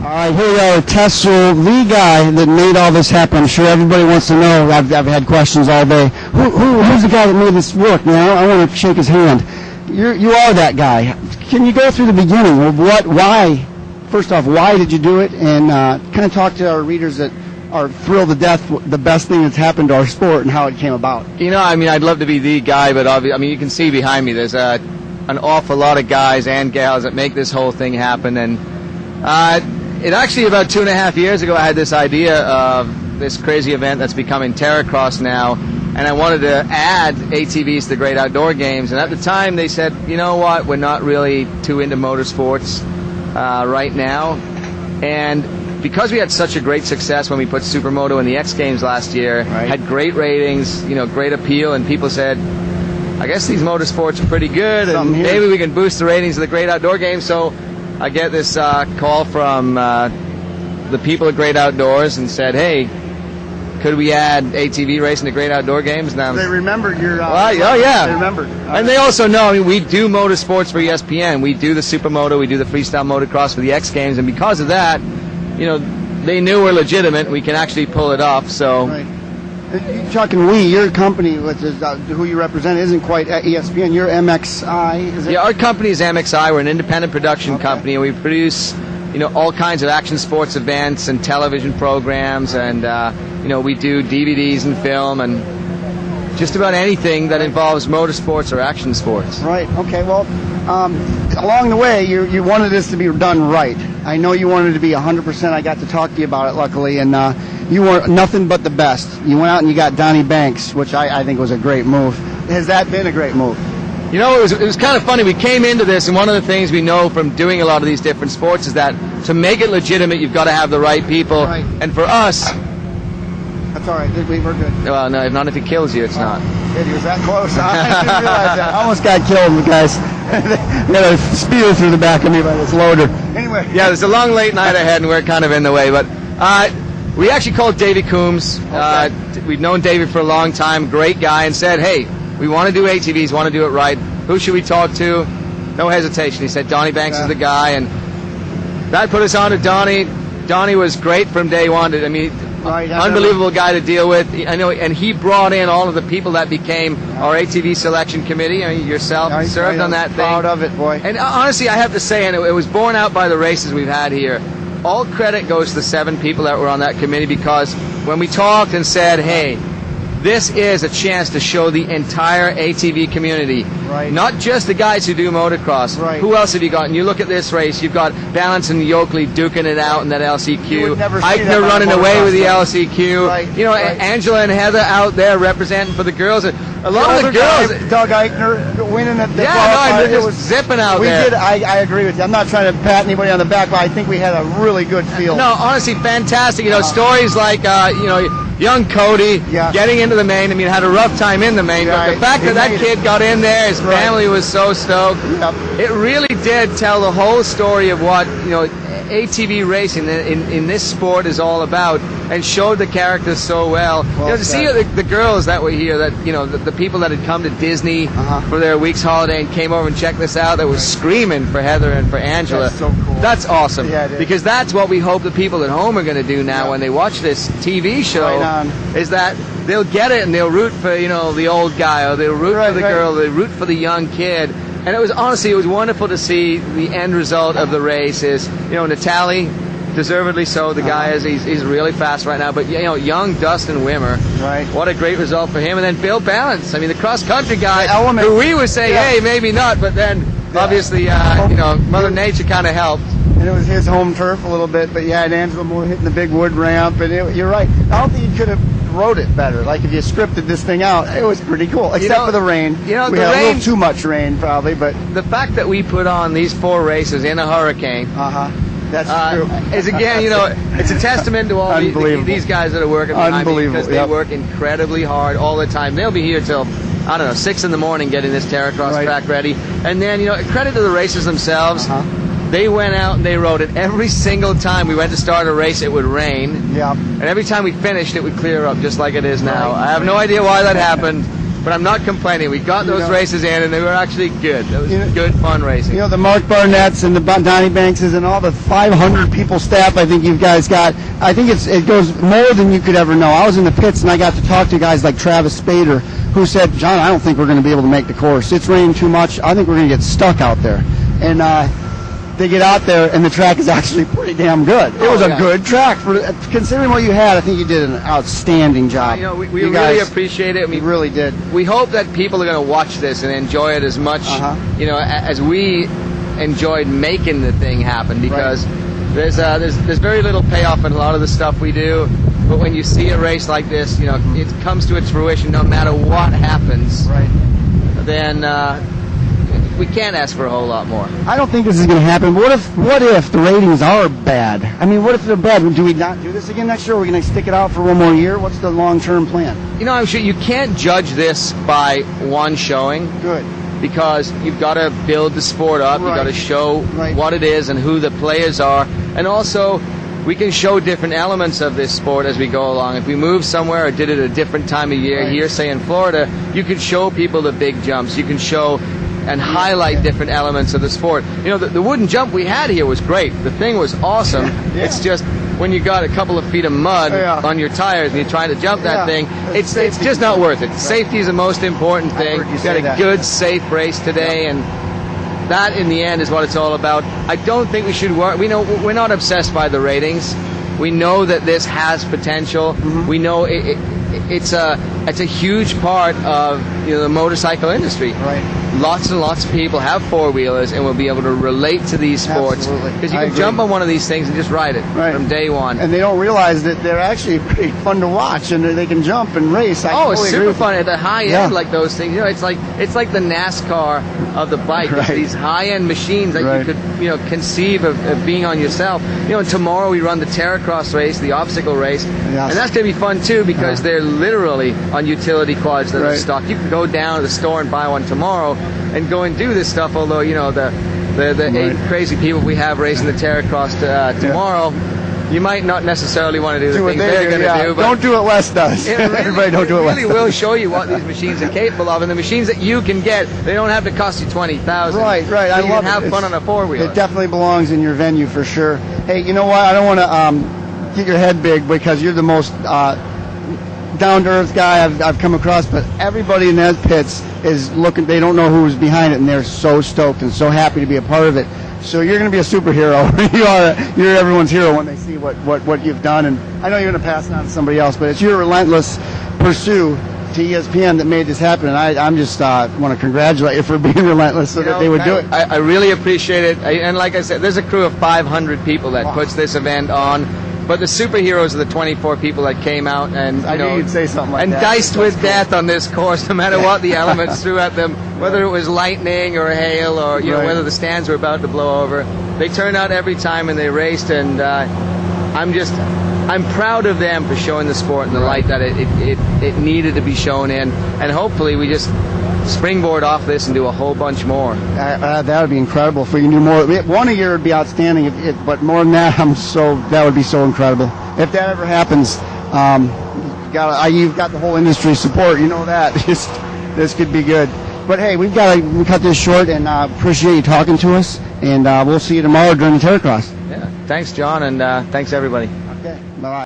All right, here we go. Tessel, the guy that made all this happen. I'm sure everybody wants to know. I've had questions all day. Who's the guy that made this work? Now I want to shake his hand. You are that guy. Can you go through the beginning? Why? First off, why did you do it? And kind of talk to our readers that are thrilled to death, the best thing that's happened to our sport and how it came about. You know, I mean, I'd love to be the guy, but you can see behind me there's an awful lot of guys and gals that make this whole thing happen. And it actually, about 2.5 years ago, I had this idea of this crazy event that's becoming Terracross now, and I wanted to add ATVs to the Great Outdoor Games. And at the time, they said, you know what, we're not really too into motorsports right now. And because we had such a great success when we put Supermoto in the X Games last year, right, had great ratings, great appeal, and people said, I guess these motorsports are pretty good, and maybe we can boost the ratings of the Great Outdoor Games. So I get this call from the people at Great Outdoors and said, hey, could we add ATV racing to Great Outdoor Games? Now, they remembered your... oh, yeah. They remembered. And they also know, I mean, we do motorsports for ESPN. We do the Supermoto, we do the freestyle motocross for the X Games, and because of that, they knew we're legitimate. We can actually pull it off. So, right. You're talking your company, which is who you represent, isn't quite at ESPN. You're MXI, is it? Yeah, our company is MXI. We're an independent production company, and we produce, all kinds of action sports events and television programs, and we do DVDs and film and just about anything that involves motorsports or action sports. Right. Okay. Well, along the way, you wanted this to be done right. I know you wanted it to be 100%. I got to talk to you about it, luckily, and you were nothing but the best. You went out and you got Donnie Banks, which I think was a great move. Has that been a great move? It was kind of funny. We came into this, and one of the things we know from doing a lot of these different sports is that to make it legitimate, you've got to have the right people. Right. And for us... That's all right. We're good. Well, no, not if he kills you, it's not. He was that close. I didn't realize that. I almost got killed, guys. They had a spear through the back of me by this loader. Anyway. Yeah, there's a long, late night ahead, and we're kind of in the way. But we actually called Davey Coombs. Okay. We've known Davey for a long time, great guy, and said, hey, we want to do ATVs, want to do it right. Who should we talk to? No hesitation. He said Donnie Banks is the guy, and that put us on to Donnie. Donnie was great from day one. Right, unbelievable guy to deal with. I know, and he brought in all of the people that became our ATV selection committee. Yourself served on that thing. Proud of it, boy. And honestly, I have to say, and it was borne out by the races we've had here. All credit goes to the 7 people that were on that committee, because when we talked and said, hey, this is a chance to show the entire ATV community, right, not just the guys who do motocross. Right. Who else have you got? And you look at this race, you've got Balance and Yoakley duking it out in that LCQ. Eichner running away with the LCQ. Right. Right. Angela and Heather out there representing for the girls. A lot of the girls. Doug Eichner winning at the they're just zipping out there. I agree with you. I'm not trying to pat anybody on the back, but I think we had a really good field. No, honestly, fantastic. Stories like, young Cody getting into the main. Had a rough time in the main, but the fact that kid got in there, his family was so stoked. Yep. It really did tell the whole story of what ATV racing in this sport is all about, and showed the characters so well. To see the girls that were here, that the people that had come to Disney for their week's holiday and came over and checked this out, that was screaming for Heather and for Angela. That's so cool. That's awesome. Yeah, it is. Because that's what we hope the people at home are going to do now when they watch this TV show. Right on. Is that they'll get it and they'll root for the old guy, or they'll root for the girl, they'll root for the young kid. And it was wonderful to see the end result of the race. Is Natalie, deservedly so. The guy he's really fast right now. But young Dustin Wimmer, right? What a great result for him. And then Bill Balance, the cross country guy, who we would say, hey, maybe not, but then obviously Mother Nature kind of helped. And it was his home turf a little bit, but and Angela Moore hitting the big wood ramp, and you're right. I don't think you could have wrote it better. Like if you scripted this thing out, it was pretty cool, except for the rain. We had a little too much rain, probably, but the fact that we put on these 4 races in a hurricane. That's true. Is again, it's a testament to all these guys that are working behind me, because they work incredibly hard all the time. They'll be here till 6 in the morning getting this Terracross track ready, and then credit to the racers themselves. They went out and they rode it. Every single time we went to start a race, it would rain. Yeah. And every time we finished, it would clear up just like it is now. I have no idea why that happened. but I'm not complaining. We got those races in, and they were actually good. It was good, fun racing. You know, the Mark Barnett's and the Donnie Bankses and all the 500 people staff I think you guys got. I think it goes more than you could ever know. I was in the pits, and I got to talk to guys like Travis Spader, who said, John, I don't think we're going to be able to make the course. It's raining too much. I think we're going to get stuck out there. And they get out there, and the track is actually pretty damn good. It was a good track. Considering what you had, I think you did an outstanding job. You know, we really appreciate it. I mean, we really did. We hope that people are going to watch this and enjoy it as much, you know, as we enjoyed making the thing happen, because there's very little payoff in a lot of the stuff we do. But when you see a race like this, you know, it comes to its fruition no matter what happens. Right. Then we can't ask for a whole lot more. I don't think this is going to happen. What if the ratings are bad? I mean, what if they're bad? Do we not do this again next year? Are we going to stick it out for one more year? What's the long-term plan? You know, I'm sure you can't judge this by one showing. Good. Because you've got to build the sport up. You've got to show what it is and who the players are. And also, we can show different elements of this sport as we go along. If we move somewhere or did it at a different time of year, here, say in Florida, you can show people the big jumps. You can show and highlight different elements of the sport. You know, the wooden jump we had here was great. The thing was awesome. It's just when you got a couple of feet of mud on your tires and you're trying to jump that thing, it's just not worth it. Safety is the most important thing. You got a good, safe race today, and that in the end is what it's all about. I don't think we should worry. We know we're not obsessed by the ratings. We know that this has potential. We know it's a huge part of the motorcycle industry. Right. Lots and lots of people have four-wheelers and will be able to relate to these sports. Because you can jump on one of these things and just ride it from day one. And they don't realize that they're actually pretty fun to watch, and they can jump and race. It's super fun at the high end, like those things. You know, it's like the NASCAR of the bike. It's these high-end machines that you could conceive of being on yourself. You know, and tomorrow we run the Terracross race, the obstacle race, and that's going to be fun too, because they're literally on utility quads that are stock. You can go down to the store and buy one tomorrow and go and do this stuff, although, you know, the 8 crazy people we have racing the Terracross tomorrow, you might not necessarily want to do the things they're going to do. But don't do what Les does. Everybody don't do what Les does. It really will show you what these machines are capable of, and the machines that you can get, they don't have to cost you $20,000. Right. So I you love can have fun on a four-wheeler. It definitely belongs in your venue for sure. Hey, you know what? I don't want to get your head big, because you're the most down-to-earth guy I've come across, but everybody in those pits is looking. They don't know who's behind it, and they're so stoked and so happy to be a part of it. So you're going to be a superhero. You're everyone's hero when they see what you've done. And I know you're going to pass it on to somebody else, but it's your relentless pursuit to ESPN that made this happen, and I'm just want to congratulate you for being relentless so that they would do it. I really appreciate it, and like I said, there's a crew of 500 people that puts this event on. But the superheroes are the 24 people that came out and I knew you'd say something like that. Diced with death on this course, no matter what the elements threw at them, whether it was lightning or hail or know whether the stands were about to blow over. They turned out every time and they raced, and I'm proud of them for showing the sport in the light that it needed to be shown in, and hopefully we just springboard off this and do a whole bunch more. That would be incredible if we can do more. One a year would be outstanding, but more than that, that would be so incredible. If that ever happens, you've got the whole industry support. You know that. This could be good. But hey, we've got to cut this short, and appreciate you talking to us. And we'll see you tomorrow during the Terracross. Yeah. Thanks, John, and thanks everybody. Okay. Bye.